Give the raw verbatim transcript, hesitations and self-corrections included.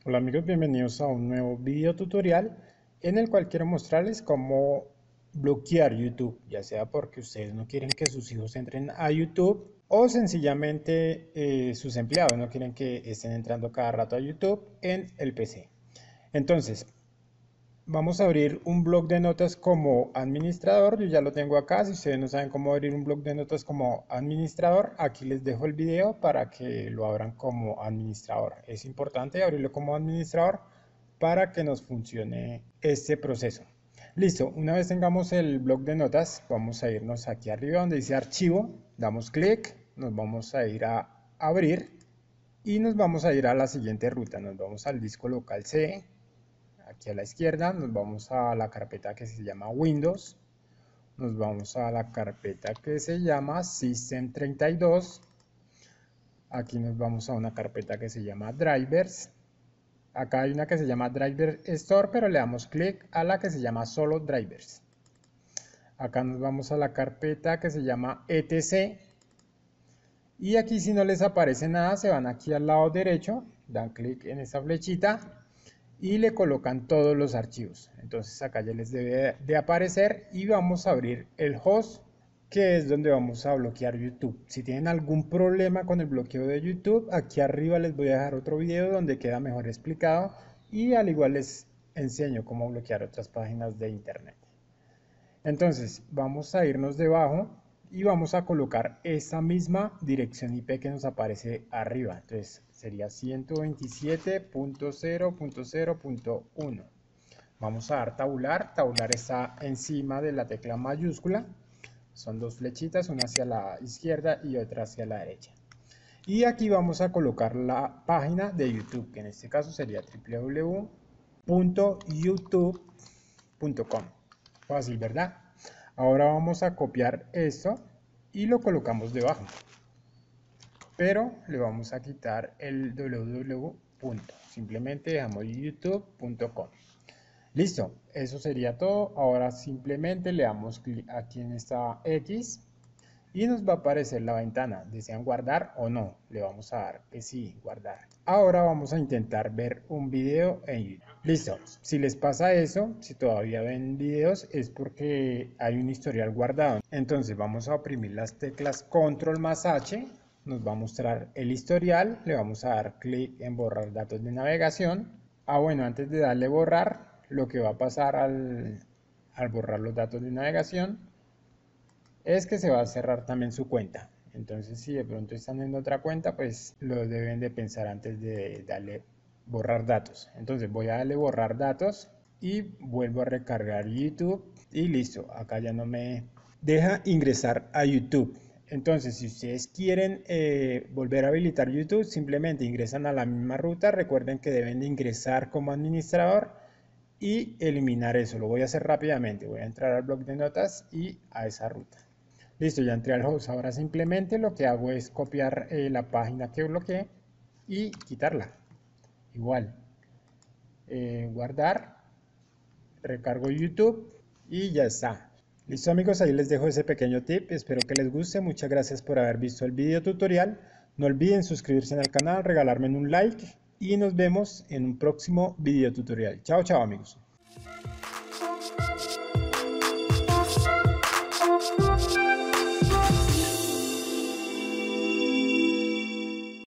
Hola amigos, bienvenidos a un nuevo video tutorial en el cual quiero mostrarles cómo bloquear YouTube, ya sea porque ustedes no quieren que sus hijos entren a YouTube o sencillamente eh, sus empleados no quieren que estén entrando cada rato a YouTube en el P C. Entonces, vamos a abrir un blog de notas como administrador. Yo ya lo tengo acá. Si ustedes no saben cómo abrir un blog de notas como administrador, aquí les dejo el video para que lo abran como administrador. Es importante abrirlo como administrador para que nos funcione este proceso. Listo, una vez tengamos el blog de notas, vamos a irnos aquí arriba donde dice archivo, damos clic, nos vamos a ir a abrir y nos vamos a ir a la siguiente ruta. Nos vamos al disco local C. Aquí a la izquierda nos vamos a la carpeta que se llama Windows, nos vamos a la carpeta que se llama System treinta y dos, aquí nos vamos a una carpeta que se llama Drivers, acá hay una que se llama Driver Store, pero le damos clic a la que se llama solo Drivers. Acá nos vamos a la carpeta que se llama etc, y aquí si no les aparece nada se van aquí al lado derecho, dan clic en esta flechita y le colocan todos los archivos. Entonces acá ya les debe de aparecer y vamos a abrir el host, que es donde vamos a bloquear YouTube. Si tienen algún problema con el bloqueo de YouTube, aquí arriba les voy a dejar otro video donde queda mejor explicado y al igual les enseño cómo bloquear otras páginas de internet. Entonces vamos a irnos debajo y vamos a colocar esa misma dirección I P que nos aparece arriba. Entonces sería ciento veintisiete punto cero punto cero punto uno. Vamos a dar tabular. Tabular está encima de la tecla mayúscula. Son dos flechitas, una hacia la izquierda y otra hacia la derecha. Y aquí vamos a colocar la página de YouTube, que en este caso sería w w w punto youtube punto com. Fácil, ¿verdad? Ahora vamos a copiar esto y lo colocamos debajo, pero le vamos a quitar el www. Simplemente dejamos youtube punto com. Listo, eso sería todo. Ahora simplemente le damos clic aquí en esta X y nos va a aparecer la ventana. ¿Desean guardar o no? Le vamos a dar que sí, guardar. Ahora vamos a intentar ver un video en YouTube. Listo, si les pasa eso, si todavía ven videos, es porque hay un historial guardado. Entonces vamos a oprimir las teclas control más H, nos va a mostrar el historial, le vamos a dar clic en borrar datos de navegación. Ah, bueno, antes de darle borrar, lo que va a pasar al, al borrar los datos de navegación es que se va a cerrar también su cuenta. Entonces si de pronto están en otra cuenta, pues lo deben de pensar antes de darle borrar datos. Entonces voy a darle borrar datos y vuelvo a recargar YouTube y listo, acá ya no me deja ingresar a YouTube. Entonces si ustedes quieren eh, volver a habilitar YouTube, simplemente ingresan a la misma ruta. Recuerden que deben de ingresar como administrador y eliminar eso. Lo voy a hacer rápidamente, voy a entrar al bloc de notas y a esa ruta. Listo, ya entré al host. Ahora simplemente lo que hago es copiar eh, la página que bloqueé y quitarla. Igual, eh, guardar, recargo YouTube y ya está. Listo amigos, ahí les dejo ese pequeño tip. Espero que les guste. Muchas gracias por haber visto el video tutorial. No olviden suscribirse al canal, regalarme un like y nos vemos en un próximo video tutorial. Chao, chao amigos.